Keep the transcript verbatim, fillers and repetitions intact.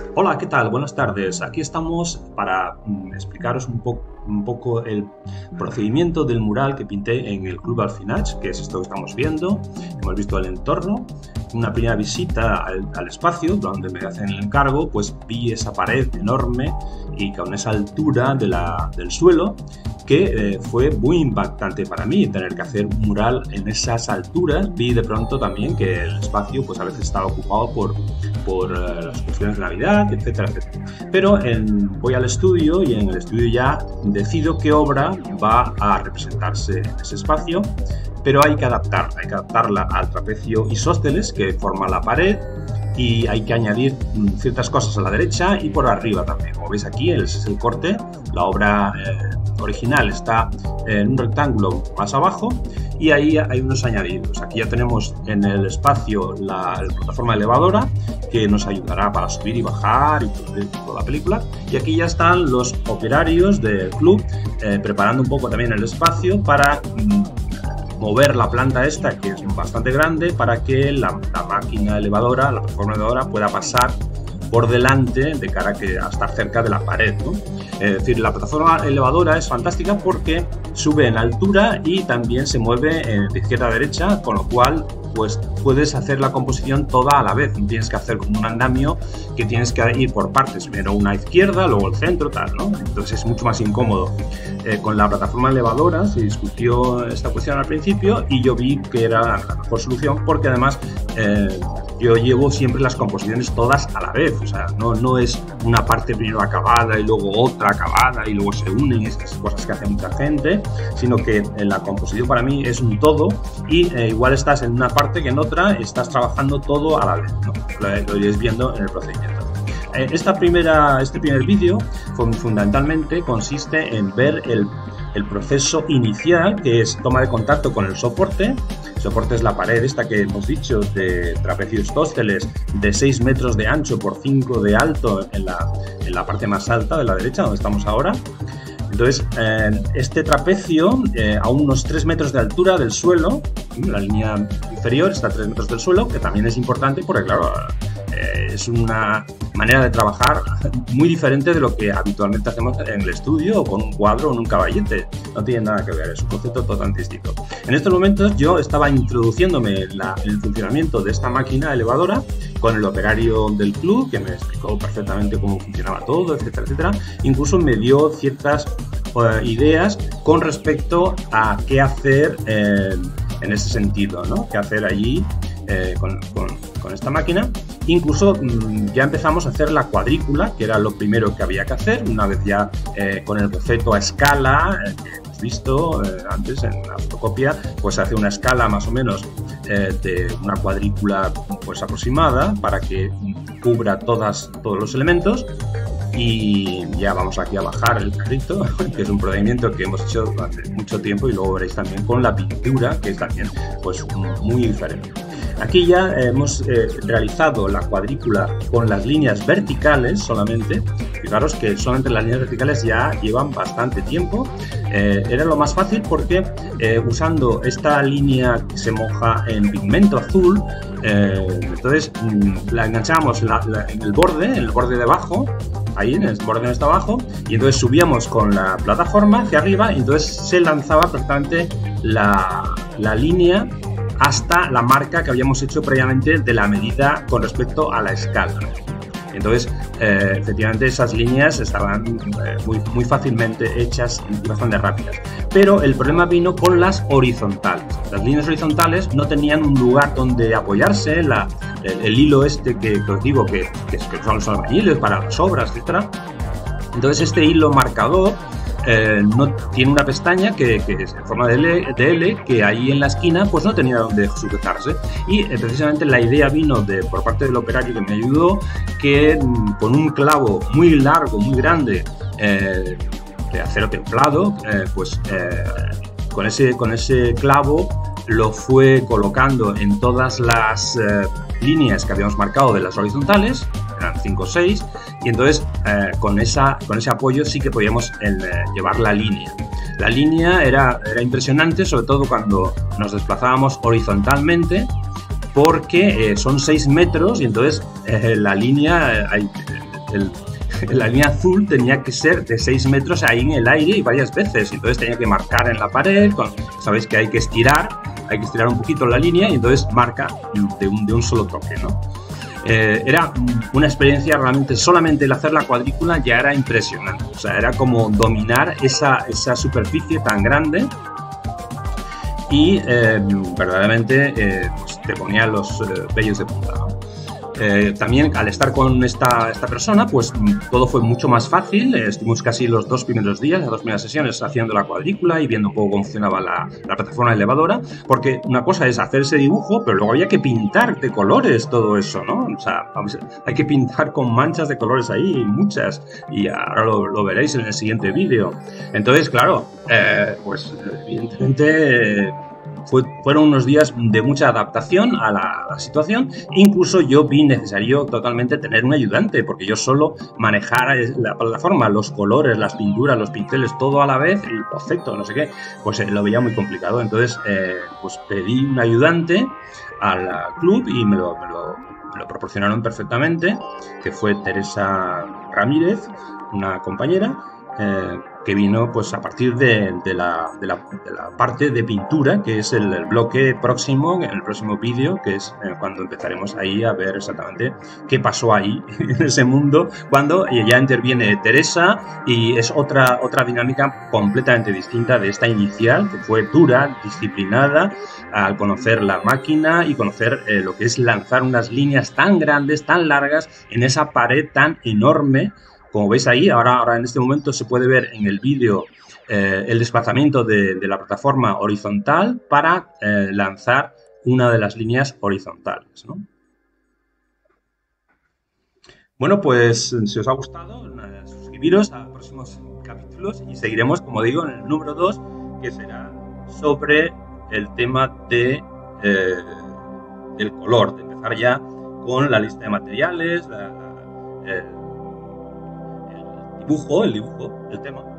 Hola, ¿qué tal? Buenas tardes. Aquí estamos para mm, explicaros un, po- un poco el procedimiento del mural que pinté en el Club Alfinach, que es esto que estamos viendo. Hemos visto el entorno. Una primera visita al, al espacio, donde me hacen el encargo, pues vi esa pared enorme y con esa altura de la- del suelo, que eh, fue muy impactante para mí tener que hacer un mural en esas alturas. Vi de pronto también que el espacio pues a veces estaba ocupado por, por eh, las cuestiones de Navidad, etcétera, etcétera. Pero en- voy al estudio y en el estudio ya decido qué obra va a representarse en ese espacio, pero hay que adaptarla, hay que adaptarla al trapecio isósceles que forma la pared, y hay que añadir mm, ciertas cosas a la derecha y por arriba también. Como veis aquí, ese es el corte. La obra eh, original está en un rectángulo más abajo y ahí hay unos añadidos. Aquí ya tenemos en el espacio la, la plataforma elevadora que nos ayudará para subir y bajar y todo- toda la película. Y aquí ya están los operarios del club eh, preparando un poco también el espacio para mm, mover la planta esta, que es bastante grande, para que la, la máquina elevadora, la plataforma elevadora, pueda pasar por delante de cara a, que, a estar cerca de la pared, ¿no? Es decir, la plataforma elevadora es fantástica porque sube en altura y también se mueve eh, de izquierda a derecha, con lo cual pues puedes hacer la composición toda a la vez. No tienes que hacer como un andamio que tienes que ir por partes, primero una izquierda, luego el centro, tal, ¿no? Entonces es mucho más incómodo. Eh, con la plataforma elevadora se discutió esta cuestión al principio y yo vi que era la mejor solución porque además eh, yo llevo siempre las composiciones todas a la vez, o sea, no, no es una parte primero acabada y luego otra acabada y luego se unen, estas cosas que hace mucha gente, sino que en la composición para mí es un todo y eh, igual estás en una parte que en otra estás trabajando todo a la vez, ¿no? Lo, lo iréis viendo en el procedimiento. Eh, Esta primera, este primer vídeo fun- fundamentalmente consiste en ver el, el proceso inicial, que es toma de contacto con el soporte. El soporte es la pared esta que hemos dicho de trapecio isósceles de seis metros de ancho por cinco de alto en la, en la parte más alta de la derecha, donde estamos ahora. Entonces, eh, este trapecio eh, a unos tres metros de altura del suelo, la línea inferior está a tres metros del suelo, que también es importante porque, claro, eh, es una manera de trabajar muy diferente de lo que habitualmente hacemos en el estudio o con un cuadro o en un caballete. No tiene nada que ver, es un concepto totalmente distinto. En estos momentos yo estaba introduciéndome en, la, en el funcionamiento de esta máquina elevadora con el operario del club, que me explicó perfectamente cómo funcionaba todo, etcétera, etcétera. Incluso me dio ciertas uh, ideas con respecto a qué hacer eh, en ese sentido, ¿no? Qué hacer allí eh, con, con, con esta máquina. Incluso mmm, ya empezamos a hacer la cuadrícula, que era lo primero que había que hacer, una vez ya eh, con el boceto a escala, eh, que hemos visto eh, antes en la fotocopia, pues se hace una escala más o menos eh, de una cuadrícula pues aproximada para que cubra todas, todos los elementos. Y ya vamos aquí a bajar el carrito, que es un procedimiento que hemos hecho durante mucho tiempo, y luego veréis también con la pintura, que es también pues muy diferente. Aquí ya hemos eh, realizado la cuadrícula con las líneas verticales solamente. Fijaros que solamente las líneas verticales ya llevan bastante tiempo. Eh, era lo más fácil porque eh, usando esta línea que se moja en pigmento azul, eh, entonces mmm, la enganchamos la, la, en el borde, en el borde de abajo, ahí en el borde donde está abajo, y entonces subíamos con la plataforma hacia arriba y entonces se lanzaba perfectamente la, la línea hasta la marca que habíamos hecho previamente de la medida con respecto a la escala. Entonces, eh, efectivamente, esas líneas estaban eh, muy, muy fácilmente hechas y bastante rápidas. Pero el problema vino con las horizontales. Las líneas horizontales no tenían un lugar donde apoyarse, la, el, el hilo este que, que os digo que, que, que son los albañiles para las obras, etcétera. Entonces, este hilo marcador Eh, no tiene una pestaña que, que es en forma de L, de L, que ahí en la esquina pues no tenía donde sujetarse, y eh, precisamente la idea vino de, por parte del operario que me ayudó, que mm, con un clavo muy largo, muy grande, eh, de acero templado, eh, pues eh, con, ese, con ese clavo lo fue colocando en todas las eh, líneas que habíamos marcado de las horizontales, eran cinco o seis, y entonces eh, con, esa, con ese apoyo sí que podíamos el, eh, llevar la línea. La línea era, era impresionante, sobre todo cuando nos desplazábamos horizontalmente, porque eh, son seis metros y entonces eh, la línea, eh, hay, el, la línea azul tenía que ser de seis metros ahí en el aire y varias veces. Entonces tenía que marcar en la pared. Con, sabéis que hay que estirar, hay que estirar un poquito la línea y entonces marca de un, de un solo toque, ¿no? Eh, era una experiencia realmente, solamente el hacer la cuadrícula ya era impresionante. O sea, era como dominar esa, esa superficie tan grande y eh, verdaderamente eh, pues te ponía los eh, vellos de punta, ¿no? Eh, también al estar con esta, esta persona, pues todo fue mucho más fácil. Eh, estuvimos casi los dos primeros días, las dos primeras sesiones haciendo la cuadrícula y viendo un poco cómo funcionaba la, la plataforma elevadora, porque una cosa es hacer ese dibujo, pero luego había que pintar de colores todo eso, ¿no? O sea, hay que pintar con manchas de colores ahí, muchas, y ahora lo, lo veréis en el siguiente vídeo. Entonces, claro, eh, pues evidentemente... Eh, Fue, fueron unos días de mucha adaptación a la, a la situación. Incluso yo vi necesario totalmente tener un ayudante, porque yo solo manejar la plataforma, los colores, las pinturas, los pinceles, todo a la vez, el boceto, no sé qué, pues eh, lo veía muy complicado. Entonces, eh, pues pedí un ayudante al, al club y me lo, me, lo, me lo proporcionaron perfectamente, que fue Teresa Ramírez, una compañera, eh, que vino pues a partir de, de, la, de, la, de la parte de pintura, que es el, el bloque próximo, en el próximo vídeo, que es eh, cuando empezaremos ahí a ver exactamente qué pasó ahí, en ese mundo, cuando ya interviene Teresa y es otra, otra dinámica completamente distinta de esta inicial, que fue dura, disciplinada, al conocer la máquina y conocer eh, lo que es lanzar unas líneas tan grandes, tan largas, en esa pared tan enorme. Como veis ahí, ahora, ahora en este momento se puede ver en el vídeo eh, el desplazamiento de, de la plataforma horizontal para eh, lanzar una de las líneas horizontales, ¿no? Bueno, pues si os ha gustado, suscribiros a los próximos capítulos y seguiremos, como digo, en el número dos, que será sobre el tema de, eh, del color, de empezar ya con la lista de materiales, la, la, el, dibujo, el dibujo, el tema.